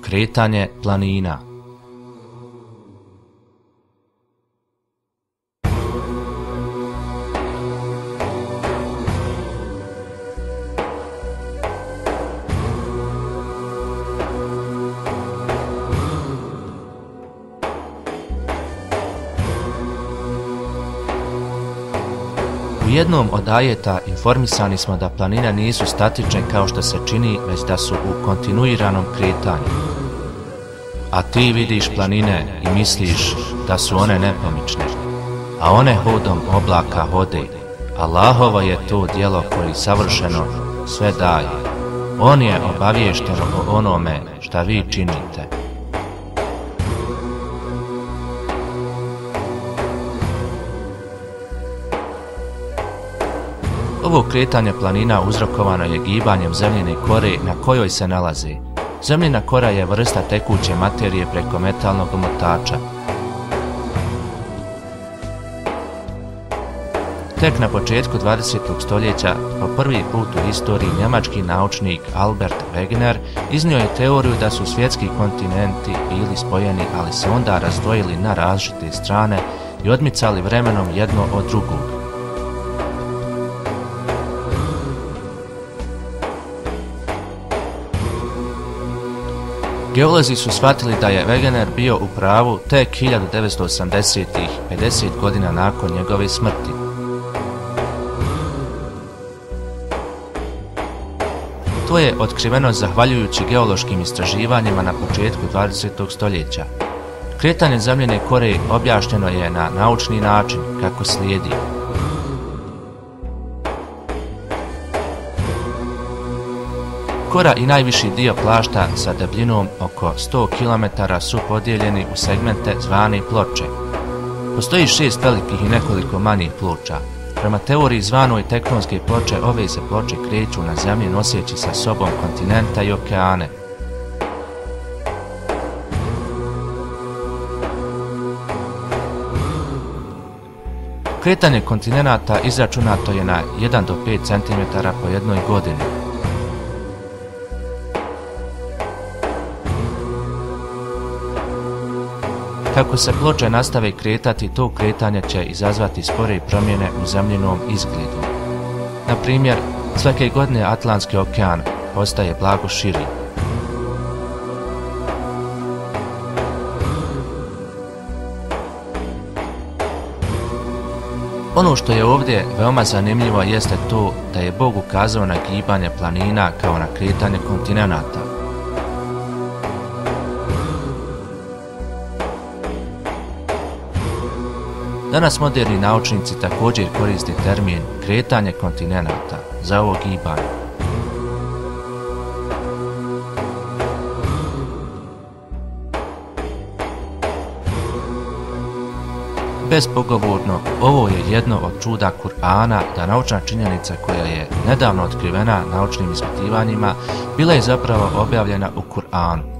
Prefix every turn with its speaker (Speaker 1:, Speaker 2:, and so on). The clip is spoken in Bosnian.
Speaker 1: Kretanje planina. U jednom od ajeta informisani smo da planine nisu statične kao što se čini, već da su u kontinuiranom kretanju. A ti vidiš planine i misliš da su one nepomične, a one hodom oblaka hode. Allahovo je to djelo koji savršeno sve daje. On je obaviješten o onome šta vi činite. Ovo kretanje planina uzrokovano je gibanjem zemljine kore na kojoj se nalaze. Zemljina kora je vrsta tekuće materije preko metalnog omotača. Tek na početku 20. stoljeća, po prvi put u historiji, njemački naučnik Albert Wegener iznio je teoriju da su svjetski kontinenti bili spojeni, ali se onda razdvojili na različite strane i odmicali vremenom jedno od drugog. Geolozi su shvatili da je Wegener bio u pravu tek 1980-ih, 50 godina nakon njegove smrti. To je otkriveno zahvaljujući geološkim istraživanjima na početku 20. stoljeća. Kretanje zemljine kore objašnjeno je na naučni način kako slijedi. Kora i najviši dio plašta sa debljinom oko 100 km su podijeljeni u segmente zvane ploče. Postoji 6 velikih i nekoliko manjih ploča. Prema teoriji zvanoj tektonske ploče, ove se ploče kreću na zemlji noseći sa sobom kontinenta i okeane. Kretanje kontinenata izračunato je na 1 do 5 cm po jednoj godini. Kako se ploče nastave kretati, to kretanje će izazvati spore promjene u zemljinom izgledu. Na primjer, svake godine Atlantski okean postaje blago širi. Ono što je ovdje veoma zanimljivo jeste to da je Bog ukazao na gibanje planina kao na kretanje kontinenata. Danas moderni naučnici također koriste termin kretanje kontinenata za ovo gibanje. Bezpogovorno, ovo je jedno od čuda Kur'ana da naučna činjenica koja je nedavno otkrivena naučnim ispitivanjima bila je zapravo objavljena u Kur'anu.